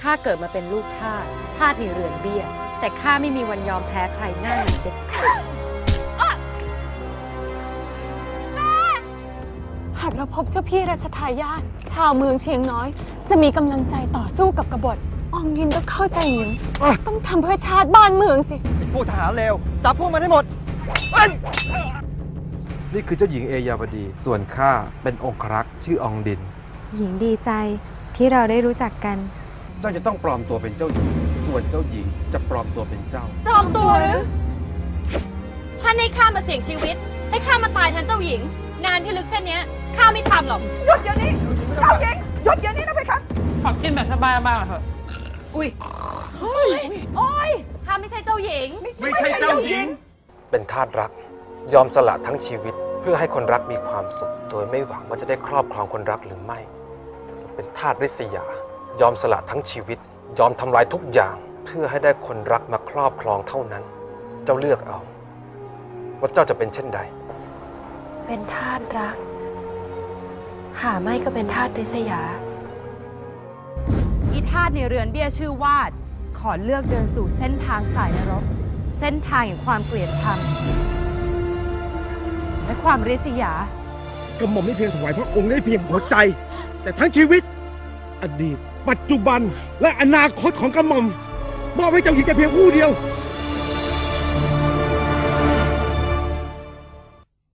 ข้าเกิดมาเป็นลูกทาสในเรือนเบี้ยแต่ข้าไม่มีวันยอมแพ้ใครง่ายเด็ดขาดหากเราพบเจ้าพี่ราชทายาทชาวเมืองเชียงน้อยจะมีกำลังใจต่อสู้กับกบฏอองดินก็เข้าใจหญิงต้องทำเพื่อชาติบ้านเมืองสิพวกทหารเลวจับพวกมันให้หมดนี่คือเจ้าหญิงเอยาวดีส่วนข้าเป็นองครักษ์ชื่ออองดินหญิงดีใจที่เราได้รู้จักกันเจ้าจะต้องปลอมตัวเป็นเจ้าหญิงส่วนเจ้าหญิงจะปลอมตัวเป็นเจ้าปลอมตัวหรือท่านให้ข้ามาเสี่ยงชีวิตให้ข้ามาตายแทนเจ้าหญิงงานที่ลึกเช่นนี้ข้าไม่ทำหรอกหยุดเดี๋ยวนี้เจ้าหญิงหยุดเดี๋ยวนี้นะเพคะขอกินแบบสบายๆเถอะอุ้ยโอ้ยข้าไม่ใช่เจ้าหญิงไม่ใช่เจ้าหญิงเป็นทาสรักยอมสละทั้งชีวิตเพื่อให้คนรักมีความสุขโดยไม่หวังว่าจะได้ครอบครองคนรักหรือไม่เป็นทาสริษยายอมสละทั้งชีวิตยอมทำลายทุกอย่างเพื่อให้ได้คนรักมาครอบครองเท่านั้นเจ้าเลือกเอาว่าเจ้าจะเป็นเช่นใดเป็นทาสรักหาไม่ก็เป็นทาสริษยาอีทาสในเรือนเบี้ยชื่อวาดขอเลือกเดินสู่เส้นทางสายนรกเส้นทางแห่งความเกลียดชังและความริษยากระหม่อมไม่เพียงถวายพระองค์ได้เพียงหัวใจแต่ทั้งชีวิตอดีตปัจจุบันและอนาคตของกระหม่อมมอบให้เจ้าหญิงแต่เพียงผู้เดียว